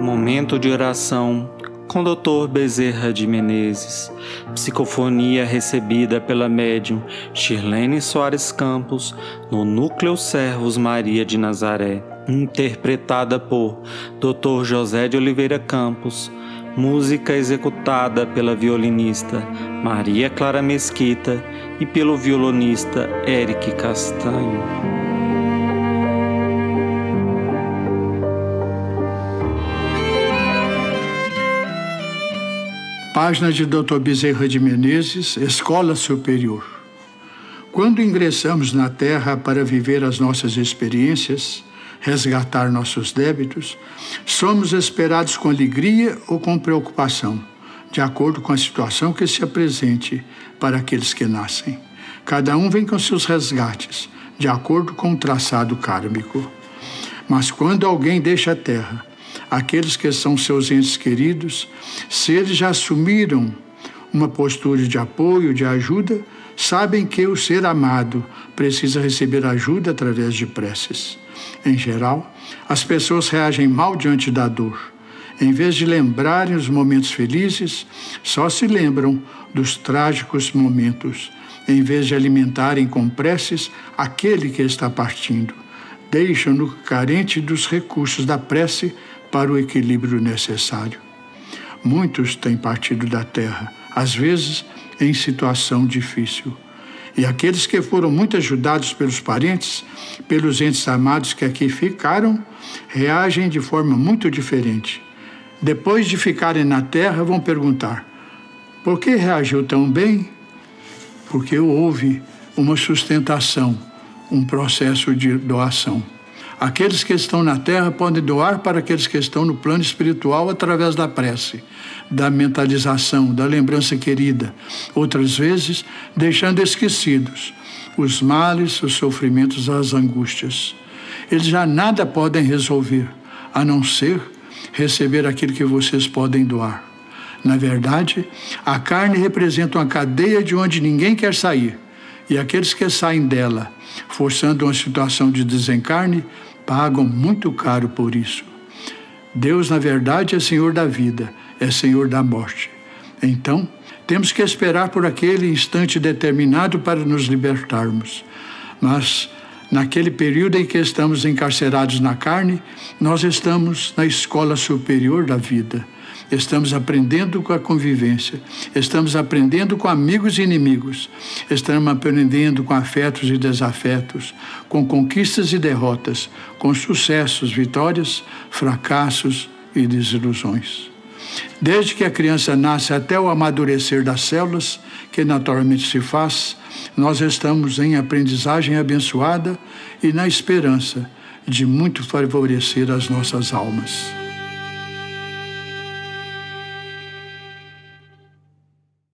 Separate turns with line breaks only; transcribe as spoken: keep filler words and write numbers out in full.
Momento de oração com doutor Bezerra de Menezes. Psicofonia recebida pela médium Shirlene Soares Campos no Núcleo Servos Maria de Nazaré. Interpretada por doutor José de Oliveira Campos. Música executada pela violinista Maria Clara Mesquita e pelo violonista Eric Castanho.
Página de doutor Bezerra de Menezes, Escola Superior. Quando ingressamos na Terra para viver as nossas experiências, resgatar nossos débitos, somos esperados com alegria ou com preocupação, de acordo com a situação que se apresente para aqueles que nascem. Cada um vem com seus resgates, de acordo com o traçado kármico. Mas quando alguém deixa a Terra, aqueles que são seus entes queridos, se eles já assumiram uma postura de apoio, de ajuda, sabem que o ser amado precisa receber ajuda através de preces. Em geral, as pessoas reagem mal diante da dor. Em vez de lembrarem os momentos felizes, só se lembram dos trágicos momentos, em vez de alimentarem com preces aquele que está partindo. Deixam-no carente dos recursos da prece para o equilíbrio necessário. Muitos têm partido da Terra, às vezes em situação difícil. E aqueles que foram muito ajudados pelos parentes, pelos entes amados que aqui ficaram, reagem de forma muito diferente. Depois de ficarem na Terra, vão perguntar: por que reagiu tão bem? Porque houve uma sustentação, um processo de doação. Aqueles que estão na Terra podem doar para aqueles que estão no plano espiritual através da prece, da mentalização, da lembrança querida. Outras vezes, deixando esquecidos os males, os sofrimentos, as angústias. Eles já nada podem resolver, a não ser receber aquilo que vocês podem doar. Na verdade, a carne representa uma cadeia de onde ninguém quer sair. E aqueles que saem dela, forçando uma situação de desencarne, pagam muito caro por isso. Deus, na verdade, é Senhor da vida, é Senhor da morte. Então, temos que esperar por aquele instante determinado para nos libertarmos. Mas, naquele período em que estamos encarcerados na carne, nós estamos na escola superior da vida. Estamos aprendendo com a convivência, estamos aprendendo com amigos e inimigos, estamos aprendendo com afetos e desafetos, com conquistas e derrotas, com sucessos, vitórias, fracassos e desilusões. Desde que a criança nasce até o amadurecer das células, que naturalmente se faz, nós estamos em aprendizagem abençoada e na esperança de muito favorecer as nossas almas.